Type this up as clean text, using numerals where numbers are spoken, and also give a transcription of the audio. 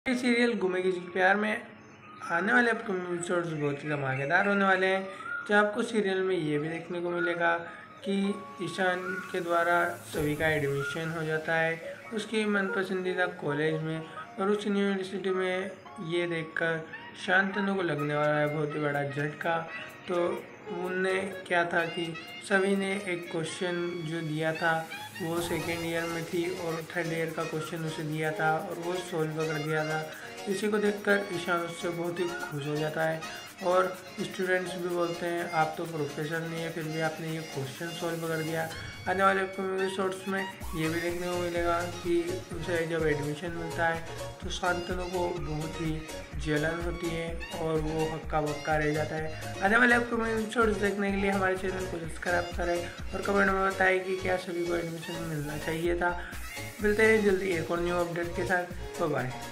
ये सीरियल गुमे की प्यार में आने वाले अपकमिंग एपिसोड्स बहुत ही धमाकेदार होने वाले हैं। जहाँ आपको सीरियल में ये भी देखने को मिलेगा कि ईशान के द्वारा सभी का एडमिशन हो जाता है उसकी मन पसंदीदा कॉलेज में, और उस यूनिवर्सिटी में ये देखकर शांतनु को लगने वाला है बहुत ही बड़ा झटका। तो उनने क्या था कि सभी ने एक क्वेश्चन जो दिया था वो सेकेंड ईयर में थी और थर्ड ईयर का क्वेश्चन उसे दिया था और वो सॉल्व कर दिया था। इसी को देखकर ईशान उससे बहुत ही खुश हो जाता है और स्टूडेंट्स भी बोलते हैं आप तो प्रोफेसर नहीं है फिर भी आपने ये क्वेश्चन सॉल्व कर दिया। आने वाले एपिसोड्स में ये भी देखने को मिलेगा कि उसे जब एडमिशन मिलता है तो शांतनु को बहुत ही जलन होती है और वो हक्का बक्का रह जाता है। आने वाले एपिसोड्स देखने के लिए हमारे चैनल को सब्सक्राइब करें और कमेंट में बताएं कि क्या सभी को एडमिशन मिलना चाहिए था। मिलते हैं जल्दी एक और न्यू अपडेट के साथ। बाय।